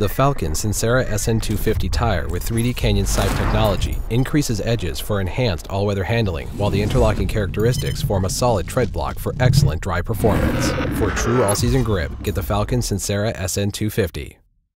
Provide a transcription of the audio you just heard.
The Falken Tire SN250 tire with 3D Canyon sipe technology increases edges for enhanced all-weather handling, while the interlocking characteristics form a solid tread block for excellent dry performance. For true all-season grip, get the Falken Tire SN250.